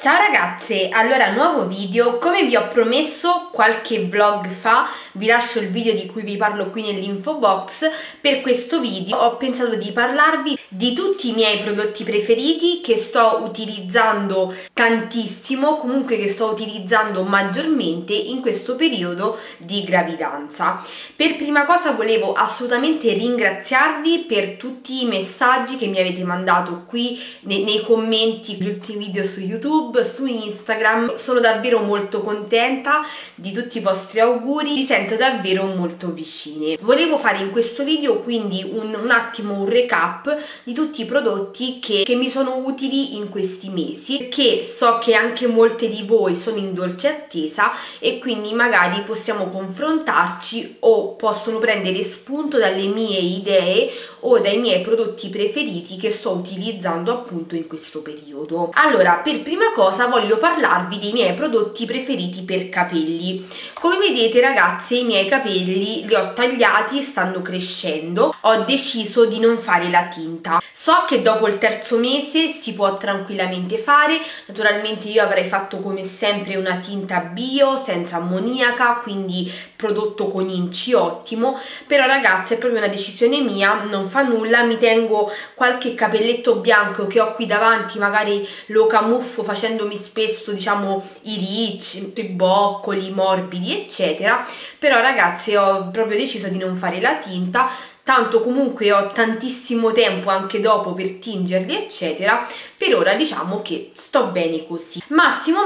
Ciao ragazze, allora nuovo video. Come vi ho promesso qualche vlog fa, vi lascio il video di cui vi parlo qui nell'info box. Per questo video ho pensato di parlarvi di tutti i miei prodotti preferiti che sto utilizzando tantissimo, comunque che sto utilizzando maggiormente in questo periodo di gravidanza. Per prima cosa volevo assolutamente ringraziarvi per tutti i messaggi che mi avete mandato qui nei commenti degli ultimi video su YouTube, su Instagram. Sono davvero molto contenta di tutti i vostri auguri, vi sento davvero molto vicine. Volevo fare in questo video quindi un attimo un recap di tutti i prodotti che mi sono utili in questi mesi, perché so che anche molte di voi sono in dolce attesa e quindi magari possiamo confrontarci o possono prendere spunto dalle mie idee o dai miei prodotti preferiti che sto utilizzando appunto in questo periodo. Allora, per prima cosa voglio parlarvi dei miei prodotti preferiti per capelli. Come vedete ragazze, i miei capelli li ho tagliati e stanno crescendo. Ho deciso di non fare la tinta. So che dopo il terzo mese si può tranquillamente fare, naturalmente io avrei fatto come sempre una tinta bio senza ammoniaca, quindi prodotto con inci ottimo, però ragazze è proprio una decisione mia, non fa nulla, mi tengo qualche capelletto bianco che ho qui davanti, magari lo camuffo facendomi spesso diciamo i ricci, i boccoli morbidi eccetera, però ragazze ho proprio deciso di non fare la tinta, tanto comunque ho tantissimo tempo anche dopo per tingerli eccetera. Per ora diciamo che sto bene così. Massimo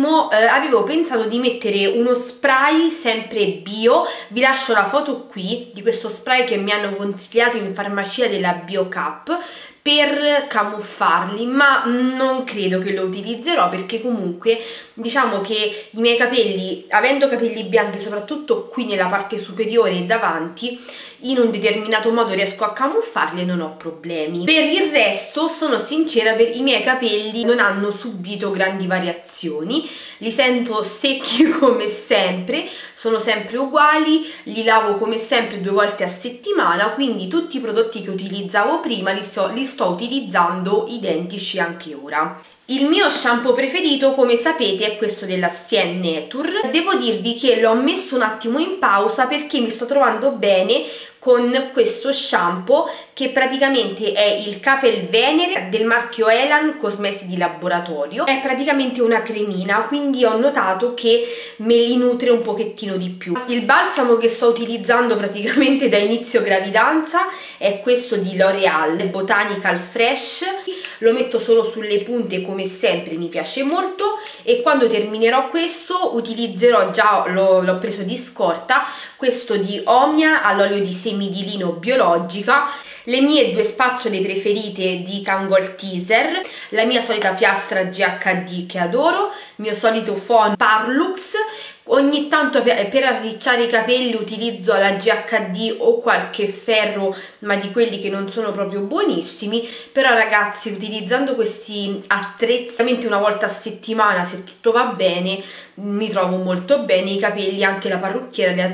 avevo pensato di mettere uno spray sempre bio, vi lascio la foto qui di questo spray che mi hanno consigliato in farmacia della BioCap per camuffarli, ma non credo che lo utilizzerò perché comunque diciamo che i miei capelli, avendo capelli bianchi soprattutto qui nella parte superiore e davanti, in un determinato modo riesco a camuffarli e non ho problemi. Per il resto sono sincera, per i miei capelli non hanno subito grandi variazioni, li sento secchi come sempre, sono sempre uguali, li lavo come sempre 2 volte a settimana, quindi tutti i prodotti che utilizzavo prima li sto utilizzando identici anche ora. Il mio shampoo preferito, come sapete, è questo della Sien Nature. Devo dirvi che l'ho messo un attimo in pausa perché mi sto trovando bene con questo shampoo che praticamente è il Capel Venere del marchio Elan Cosmesi di Laboratorio. È praticamente una cremina, quindi ho notato che me li nutre un pochettino di più. Il balsamo che sto utilizzando praticamente da inizio gravidanza è questo di L'Oreal Botanical Fresh, lo metto solo sulle punte come sempre, mi piace molto, e quando terminerò questo utilizzerò, già l'ho preso di scorta, questo di Omnia all'olio di semi di lino biologica, le mie 2 spazzole preferite di Tangle Teezer, la mia solita piastra GHD che adoro, il mio solito phon Parlux. Ogni tanto per arricciare i capelli utilizzo la GHD o qualche ferro, ma di quelli che non sono proprio buonissimi. Però ragazzi, utilizzando questi attrezzi veramente una volta a settimana, se tutto va bene, mi trovo molto bene. I capelli, anche la parrucchiera li ha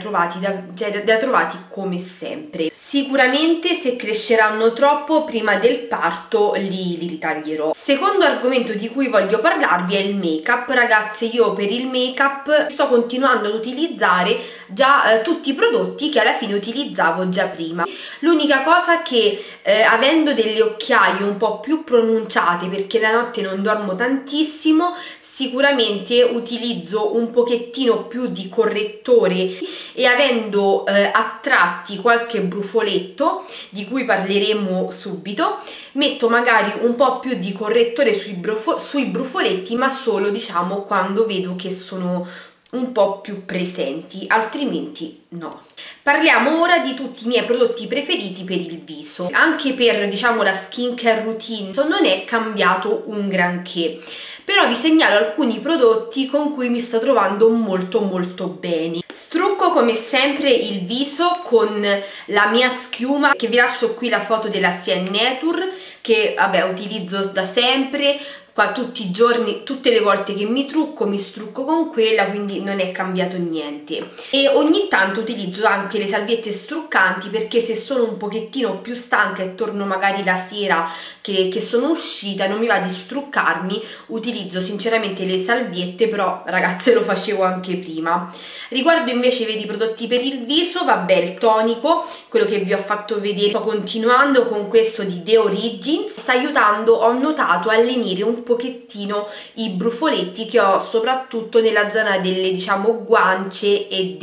trovati come sempre. Sicuramente se cresceranno troppo prima del parto li ritaglierò. Secondo argomento di cui voglio parlarvi è il make up. Ragazze, io per il make up sto continuando ad utilizzare già tutti i prodotti che alla fine utilizzavo già prima. L'unica cosa che avendo delle occhiaie un po' più pronunciate, perché la notte non dormo tantissimo, sicuramente utilizzo un pochettino più di correttore, e avendo a tratti qualche brufoletto di cui parleremo subito, metto magari un po' più di correttore sui brufoletti, ma solo diciamo quando vedo che sono un po' più presenti, altrimenti no. Parliamo ora di tutti i miei prodotti preferiti per il viso. Anche per diciamo la skincare routine non è cambiato un granché, però vi segnalo alcuni prodotti con cui mi sto trovando molto bene. Strucco come sempre il viso con la mia schiuma, che vi lascio qui la foto della Sien Nature, che vabbè utilizzo da sempre, qua tutti i giorni, tutte le volte che mi trucco mi strucco con quella, quindi non è cambiato niente. E ogni tanto utilizzo anche le salviette struccanti, perché se sono un pochettino più stanca e torno magari la sera che sono uscita, non mi va di struccarmi, utilizzo sinceramente le salviette, però ragazze lo facevo anche prima. Riguardo invece vedi i prodotti per il viso, vabbè, il tonico, quello che vi ho fatto vedere, sto continuando con questo di The Origins, sta aiutando, ho notato, a lenire un pochettino i brufoletti che ho soprattutto nella zona delle, diciamo, guance e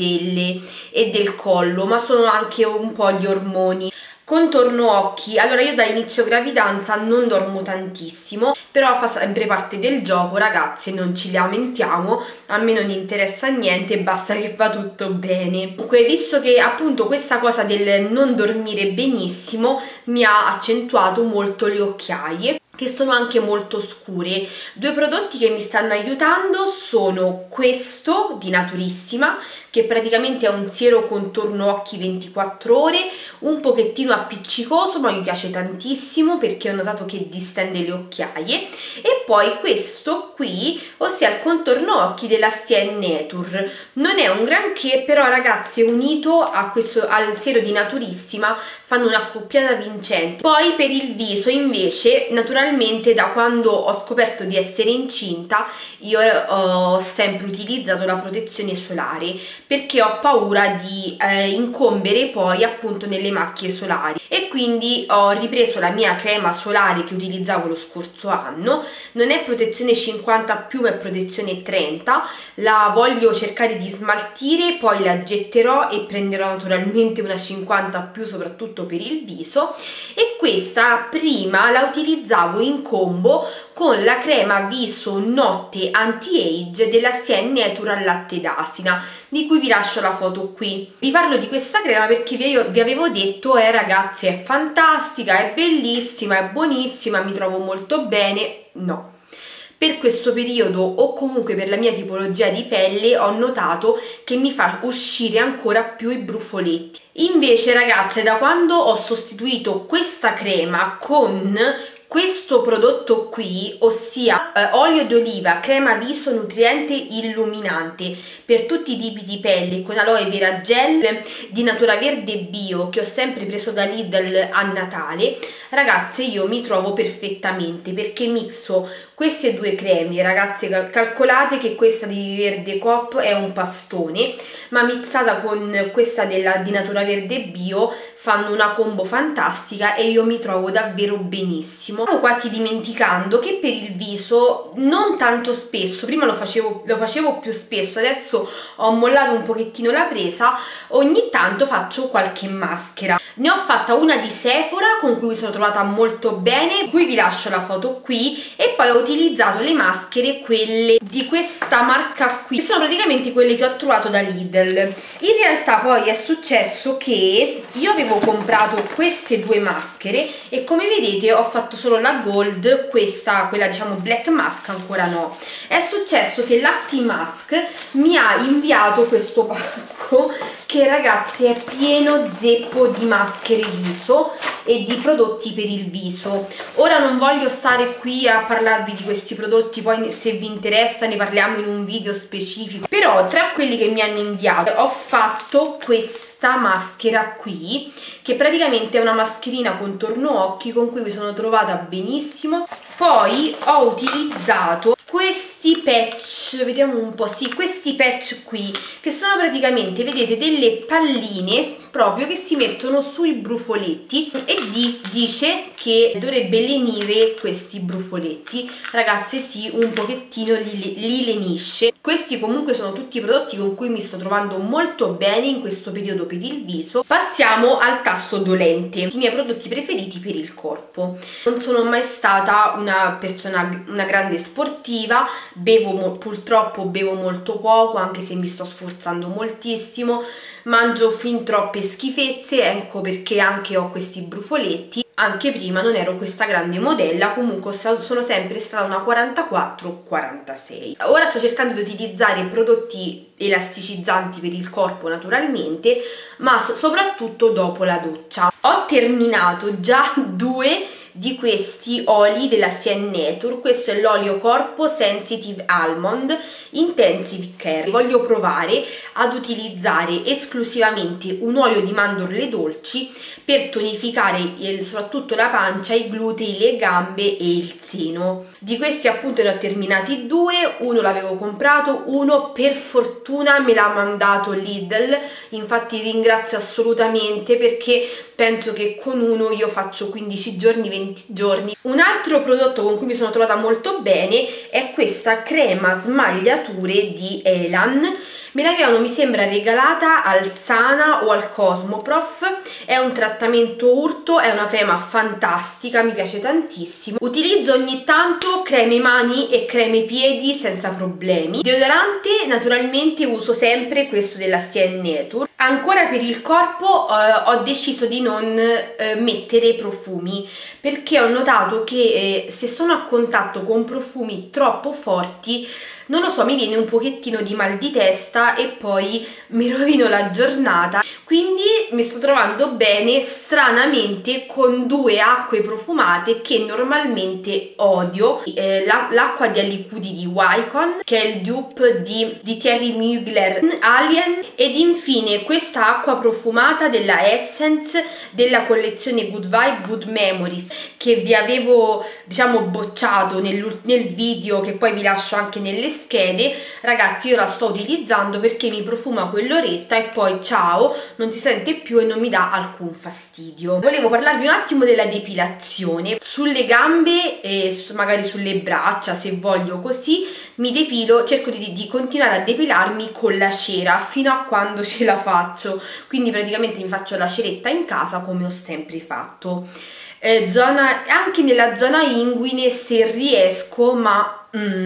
del collo, ma sono anche un po' gli ormoni. Contorno occhi, allora io da inizio gravidanza non dormo tantissimo, però fa sempre parte del gioco, ragazze, non ci lamentiamo, a me non interessa niente, basta che va tutto bene. Comunque, visto che appunto questa cosa del non dormire benissimo mi ha accentuato molto le occhiaie, che sono anche molto scure. Due prodotti che mi stanno aiutando sono questo di Naturissima, che praticamente è un siero contorno occhi 24 ore, un pochettino appiccicoso, ma mi piace tantissimo perché ho notato che distende le occhiaie, e poi questo qui, ossia il contorno occhi della Stien Nature. Non è un granché, però ragazze, unito a al siero di Naturissima fanno una accoppiata vincente. Poi per il viso invece, naturalmente, da quando ho scoperto di essere incinta io ho sempre utilizzato la protezione solare, perché ho paura di incombere poi appunto nelle macchie solari, e quindi ho ripreso la mia crema solare che utilizzavo lo scorso anno. Non è protezione 50+, ma è protezione 30. La voglio cercare di smaltire, poi la getterò e prenderò naturalmente una 50+, soprattutto per il viso. E questa prima la utilizzavo in combo con la crema viso notte anti-age della Stien Nature al latte d'asina, di cui vi lascio la foto qui. Vi parlo di questa crema perché vi avevo detto, ragazze, è fantastica, è bellissima, è buonissima, mi trovo molto bene. No, per questo periodo, o comunque per la mia tipologia di pelle, ho notato che mi fa uscire ancora più i brufoletti. Invece, ragazze, da quando ho sostituito questa crema con questo prodotto qui, ossia olio d'oliva, crema viso nutriente illuminante per tutti i tipi di pelle, con aloe vera gel di Natura Verde Bio, che ho sempre preso da Lidl a Natale, ragazze, io mi trovo perfettamente, perché mixo queste due creme. Ragazze, calcolate che questa di Verde Coop è un pastone, ma mixata con questa di Natura Verde Bio fanno una combo fantastica e io mi trovo davvero benissimo. Stavo quasi dimenticando che per il viso non tanto spesso, prima lo facevo più spesso, adesso ho mollato un pochettino la presa, ogni tanto faccio qualche maschera. Ne ho fatta una di Sephora con cui mi sono trovata molto bene, qui vi lascio la foto qui, e poi ho utilizzato le maschere, quelle di questa marca qui, che sono praticamente quelle che ho trovato da Lidl. In realtà poi è successo che io avevo comprato queste due maschere e, come vedete, ho fatto solo la Gold, quella diciamo Black Mask ancora no. È successo che l'Actimask mi ha inviato questo pacco che, ragazzi, è pieno zeppo di maschere viso e di prodotti per il viso. Ora non voglio stare qui a parlarvi di questi prodotti, poi se vi interessa ne parliamo in un video specifico, però tra quelli che mi hanno inviato ho fatto questa maschera qui, che praticamente è una mascherina contorno occhi con cui mi sono trovata benissimo. Poi ho utilizzato questi patch, vediamo un po', sì, questi patch qui, che sono praticamente, vedete, delle palline proprio che si mettono sui brufoletti, e dice che dovrebbe lenire questi brufoletti. Ragazze, sì, un pochettino li lenisce. Questi comunque sono tutti i prodotti con cui mi sto trovando molto bene in questo periodo per il viso. Passiamo al tasto dolente, i miei prodotti preferiti per il corpo. Non sono mai stata una persona, una grande sportiva, purtroppo bevo molto poco, anche se mi sto sforzando moltissimo, mangio fin troppe schifezze, ecco perché anche ho questi brufoletti. Anche prima non ero questa grande modella, comunque sono sempre stata una 44-46. Ora sto cercando di utilizzare prodotti elasticizzanti per il corpo naturalmente, ma soprattutto dopo la doccia. Ho terminato già 2 di questi oli della CN Nature. Questo è l'olio corpo Sensitive Almond Intensive Care. Voglio provare ad utilizzare esclusivamente un olio di mandorle dolci per tonificare soprattutto la pancia, i glutei, le gambe e il seno. Di questi appunto ne ho terminati 2, uno l'avevo comprato, uno per fortuna me l'ha mandato Lidl, infatti ringrazio assolutamente perché penso che con uno io faccio 15 giorni, 20 giorni. Un altro prodotto con cui mi sono trovata molto bene è questa crema smagliature di Elan. Me l'avevano, mi sembra, regalata al Sana o al Cosmoprof. È un trattamento urto, è una crema fantastica, mi piace tantissimo. Utilizzo ogni tanto creme mani e creme piedi senza problemi. Deodorante naturalmente uso sempre questo della CN Nature. Ancora per il corpo ho deciso di non mettere profumi perché ho notato che se sono a contatto con profumi troppo forti, non lo so, mi viene un pochettino di mal di testa e poi mi rovino la giornata. Quindi mi sto trovando bene stranamente con 2 acque profumate che normalmente odio. L'acqua di liquidi di Wycon, che è il dupe di Thierry Mugler Alien, ed infine questa acqua profumata della Essence della collezione Good Vibe Good Memories, che vi avevo, diciamo, bocciato nel video che poi vi lascio anche nelle schede. Ragazzi, io la sto utilizzando perché mi profuma quell'oretta e poi ciao, non si sente più e non mi dà alcun fastidio. Volevo parlarvi un attimo della depilazione. Sulle gambe e magari sulle braccia, se voglio, così mi depilo, cerco di continuare a depilarmi con la cera fino a quando ce la faccio, quindi praticamente mi faccio la ceretta in casa come ho sempre fatto. Anche nella zona inguine se riesco, ma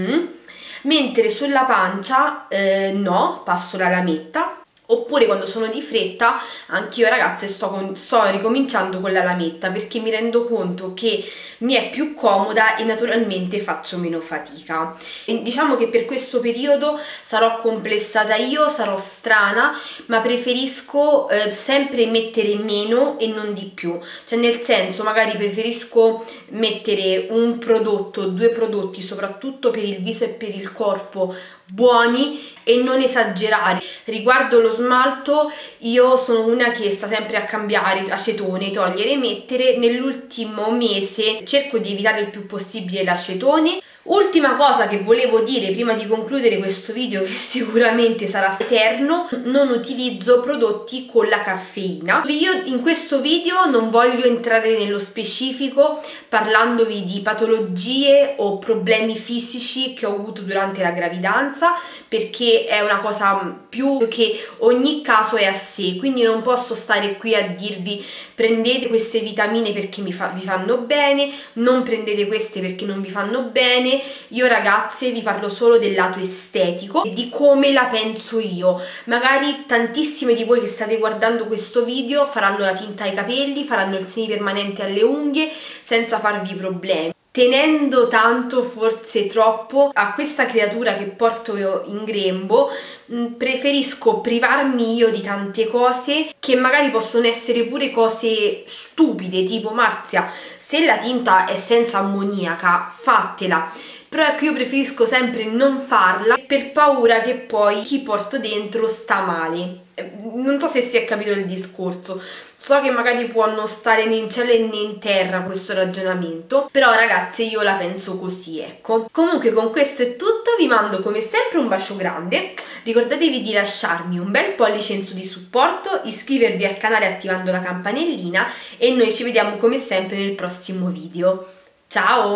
mentre sulla pancia no, passo la lametta. Oppure quando sono di fretta, anch'io ragazze sto ricominciando con la lametta perché mi rendo conto che mi è più comoda e naturalmente faccio meno fatica. E diciamo che per questo periodo sarò complessata io, sarò strana, ma preferisco sempre mettere meno e non di più. Cioè, nel senso, magari preferisco mettere un prodotto, 2 prodotti, soprattutto per il viso e per il corpo, buoni, e non esagerare. Riguardo lo smalto, io sono una che sta sempre a cambiare acetone, togliere e mettere. Nell'ultimo mese cerco di evitare il più possibile l'acetone. Ultima cosa che volevo dire prima di concludere questo video, che sicuramente sarà eterno: non utilizzo prodotti con la caffeina. Io in questo video non voglio entrare nello specifico parlandovi di patologie o problemi fisici che ho avuto durante la gravidanza, perché è una cosa più che ogni caso è a sé, quindi non posso stare qui a dirvi prendete queste vitamine perché vi fanno bene, non prendete queste perché non vi fanno bene. Io ragazze vi parlo solo del lato estetico e di come la penso io. Magari tantissime di voi che state guardando questo video faranno la tinta ai capelli, faranno il semipermanente alle unghie senza farvi problemi, tenendo tanto, forse troppo, a questa creatura che porto in grembo. Preferisco privarmi io di tante cose che magari possono essere pure cose stupide, tipo Marzia, se la tinta è senza ammoniaca fatela, però ecco, io preferisco sempre non farla per paura che poi chi porto dentro sta male. Non so se si è capito il discorso, so che magari può non stare né in cielo né in terra questo ragionamento, però ragazze io la penso così, ecco. Comunque con questo è tutto, vi mando come sempre un bacio grande, ricordatevi di lasciarmi un bel pollice in su di supporto, iscrivervi al canale attivando la campanellina e noi ci vediamo come sempre nel prossimo video. Ciao!